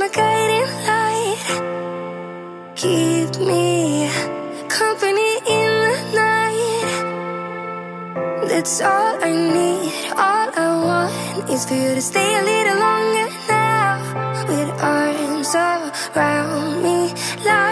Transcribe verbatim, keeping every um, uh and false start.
my guiding light. Keep me company in the night. That's all I need, all I want is for you to stay a little longer now. With arms around me, like